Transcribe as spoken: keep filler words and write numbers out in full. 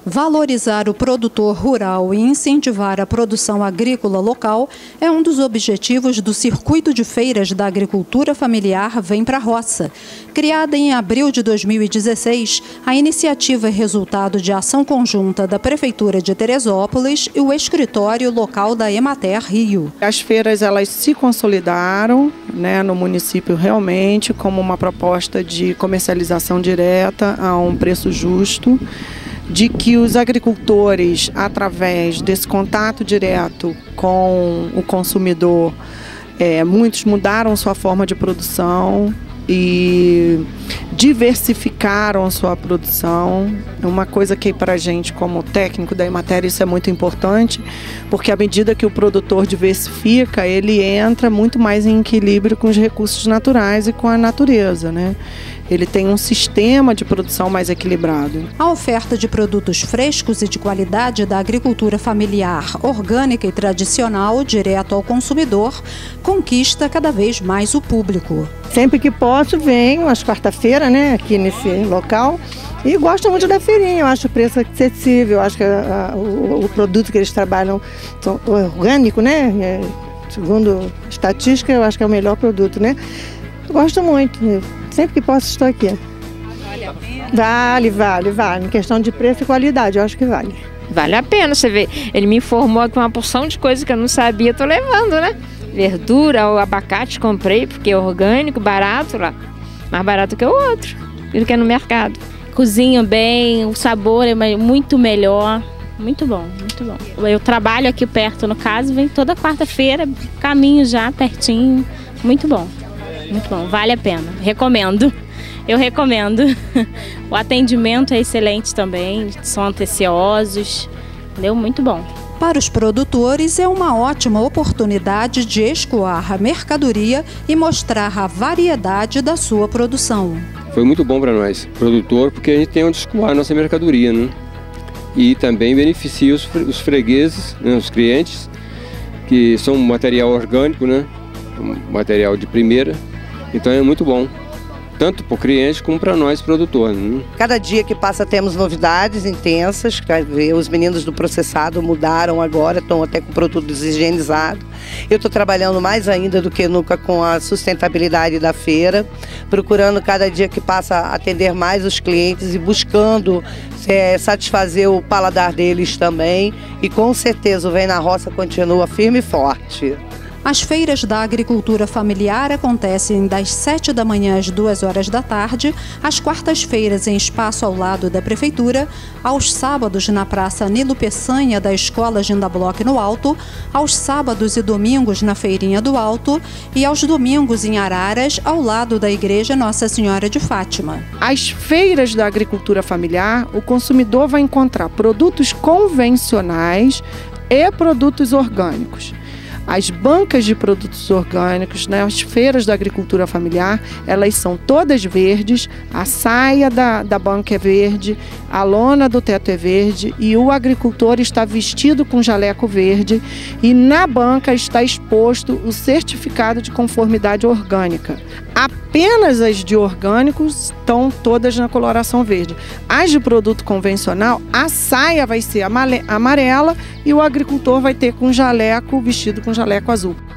Valorizar o produtor rural e incentivar a produção agrícola local é um dos objetivos do Circuito de Feiras da Agricultura Familiar Vem Pra Roça. Criada em abril de dois mil e dezesseis, a iniciativa é resultado de ação conjunta da Prefeitura de Teresópolis e o escritório local da Emater Rio. As feiras elas se consolidaram, né, no município realmente como uma proposta de comercialização direta a um preço justo, de que os agricultores, através desse contato direto com o consumidor, é, muitos mudaram sua forma de produção e diversificaram sua produção. Uma coisa que para a gente, como técnico da Emater, isso é muito importante, porque à medida que o produtor diversifica, ele entra muito mais em equilíbrio com os recursos naturais e com a natureza, né? Ele tem um sistema de produção mais equilibrado. A oferta de produtos frescos e de qualidade da agricultura familiar, orgânica e tradicional, direto ao consumidor, conquista cada vez mais o público. Sempre que posso, venho às quarta-feiras, né, aqui nesse local, e gosto muito da feirinha. Eu acho o preço acessível, eu acho que a, a, o, o produto que eles trabalham são orgânico, né? É, segundo estatística, eu acho que é o melhor produto, né? Eu gosto muito. Sempre que posso estou aqui. Vale a pena? Vale, vale, vale. Em questão de preço e qualidade, eu acho que vale. Vale a pena, você vê. Ele me informou aqui uma porção de coisas que eu não sabia, estou levando, né? Verdura, o abacate comprei, porque é orgânico, barato lá. Mais barato que o outro, do que no mercado. Cozinho bem, o sabor é muito melhor. Muito bom, muito bom. Eu trabalho aqui perto, no caso, venho toda quarta-feira, caminho já pertinho. Muito bom. Muito bom, vale a pena, recomendo, eu recomendo. O atendimento é excelente também, são atenciosos, entendeu? Muito bom. Para os produtores é uma ótima oportunidade de escoar a mercadoria e mostrar a variedade da sua produção. Foi muito bom para nós, produtor, porque a gente tem onde escoar a nossa mercadoria, né? E também beneficia os, os fregueses, né? Os clientes, que são material orgânico, né? Material de primeira. Então é muito bom, tanto para o cliente como para nós, produtor. Né? Cada dia que passa temos novidades intensas. Os meninos do processado mudaram agora, estão até com produtos higienizados. Eu estou trabalhando mais ainda do que nunca com a sustentabilidade da feira, procurando cada dia que passa atender mais os clientes e buscando é, satisfazer o paladar deles também. E com certeza o Vem na Roça continua firme e forte. As feiras da agricultura familiar acontecem das sete da manhã às duas horas da tarde, às quartas-feiras em espaço ao lado da Prefeitura, aos sábados na Praça Nilo Peçanha da Escola Gindabloch no Alto, aos sábados e domingos na Feirinha do Alto e aos domingos em Araras, ao lado da Igreja Nossa Senhora de Fátima. As feiras da agricultura familiar, o consumidor vai encontrar produtos convencionais e produtos orgânicos. As bancas de produtos orgânicos, né, as feiras da agricultura familiar, elas são todas verdes, a saia da, da banca é verde, a lona do teto é verde e o agricultor está vestido com jaleco verde e na banca está exposto o certificado de conformidade orgânica. Apenas as de orgânicos estão todas na coloração verde. As de produto convencional, a saia vai ser amarela e o agricultor vai ter com jaleco, vestido com jaleco azul.